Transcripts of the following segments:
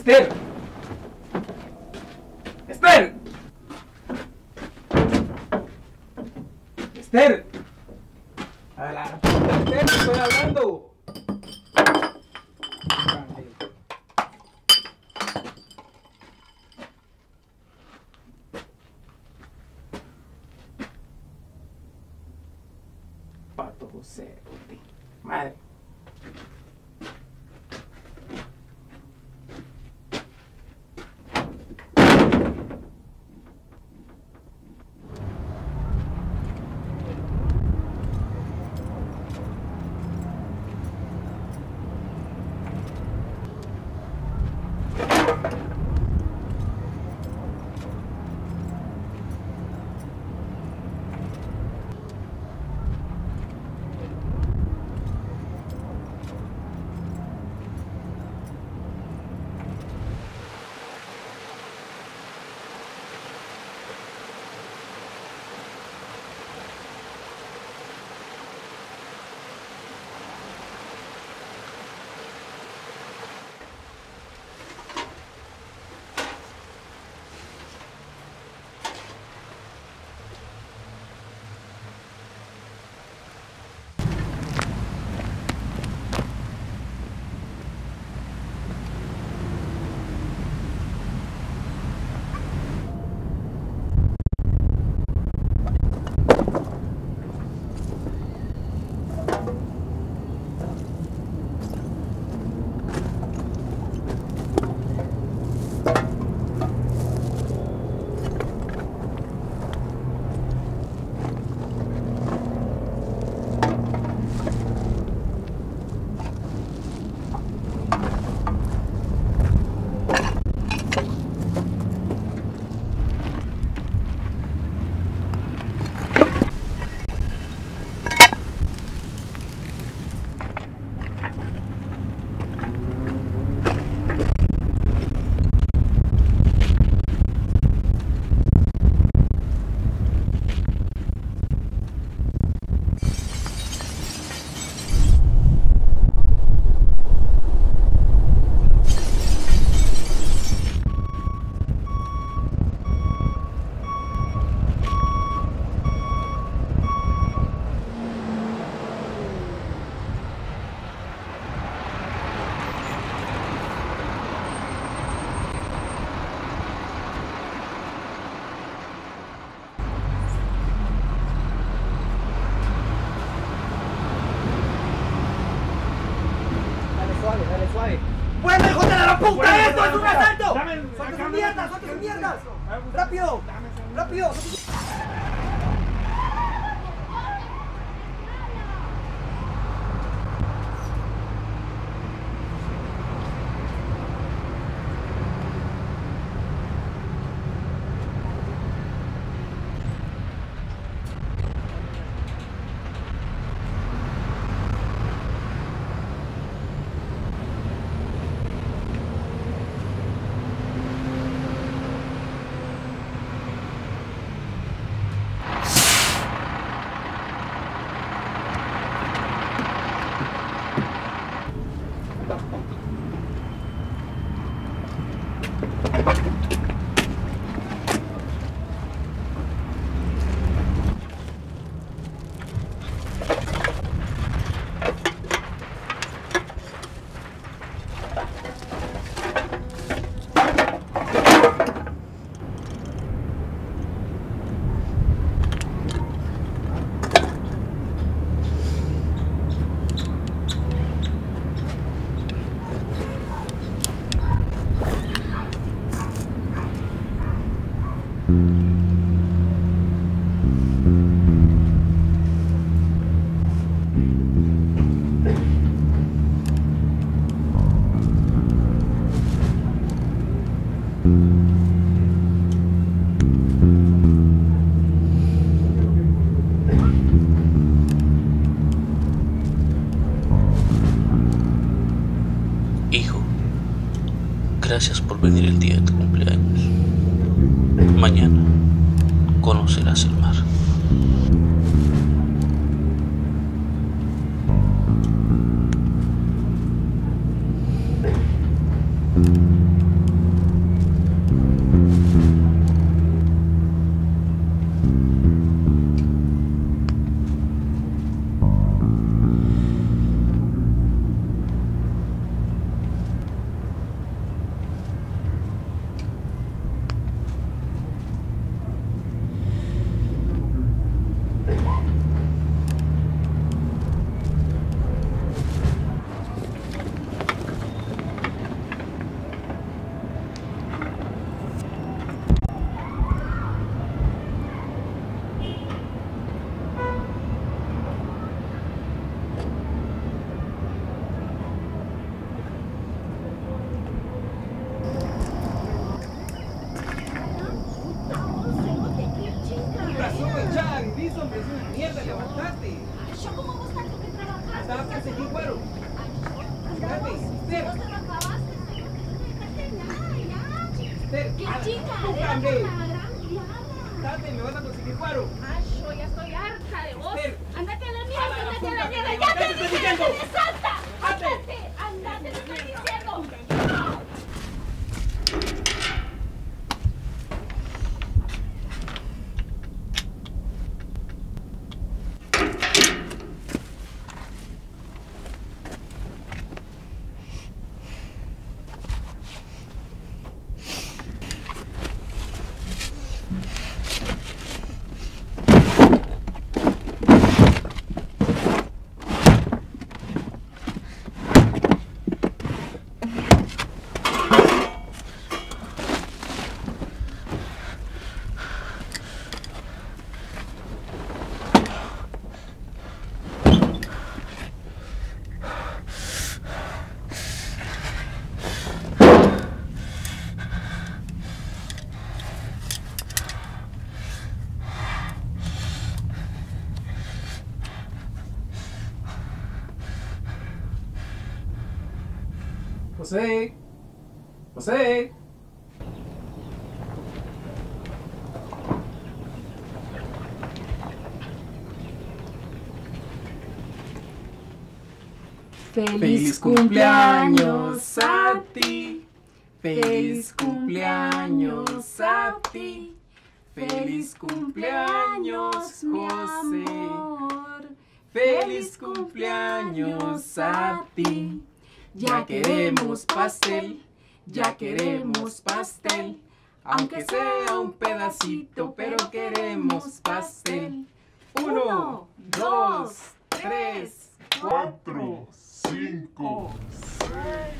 Esther. Esther. Esther. A la puta, Esther, te estoy hablando. Pato José, puti. Madre. Dale suave. ¡Bueno, hijo de la puta! Bueno, ¡esto es un asalto! ¡Suelta sus mierdas! ¡Suelta sus mierdas! ¡Rápido! ¡Rápido! Hijo, gracias por venir el día de tu cumpleaños. Mañana conocerás el mar. haces, hombre? Es una mierda, levantate. ¿Yo cómo vas a estar que trabajar? ¿Sabes qué haces aquí, güero? Levantate, Esther. ¿Vos te lo acabaste? Esther, ¿Qué a la chica? puta, Eres hombre. una gran diabla. Date, me vas a conseguir guaro. Ay, yo ya estoy harta de vos. Esther. Andate a la A mierda, la andate a puta, la mierda. que ¡Ya te te estoy dije, diciendo! te salta! ¡Andate! ¡Andate, te estoy diciendo! José. José. Feliz cumpleaños a ti, feliz cumpleaños a ti, feliz cumpleaños mi amor, feliz cumpleaños a ti. Ya queremos pastel, ya queremos pastel, aunque sea un pedacito, pero queremos pastel. 1, 2, 3, 4, 5, 6.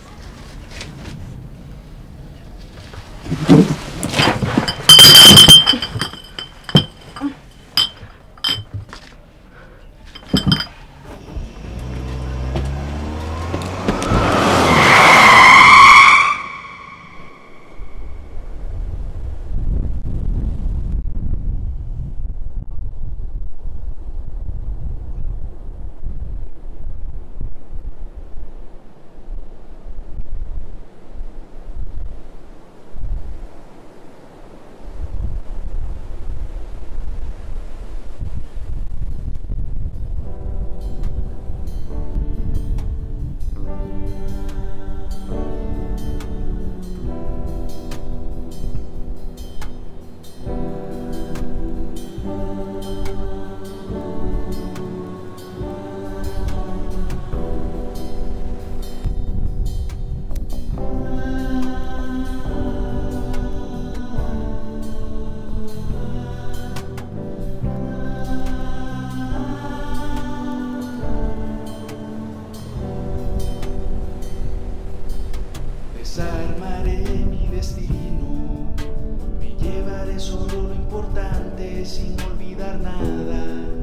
Desarmaré mi destino, me llevaré solo lo importante sin olvidar nada.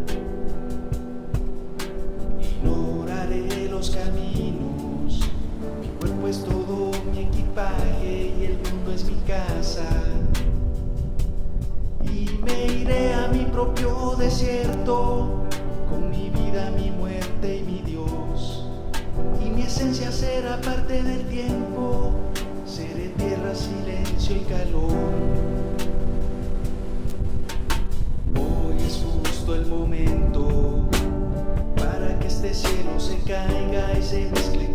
Ignoraré los caminos, mi cuerpo es todo mi equipaje y el mundo es mi casa. Y me iré a mi propio desierto, con mi vida, mi muerte y mi Dios. Y mi esencia será parte del tiempo, seré tierra, silencio y calor. Hoy es justo el momento para que este cielo se caiga y se mezcle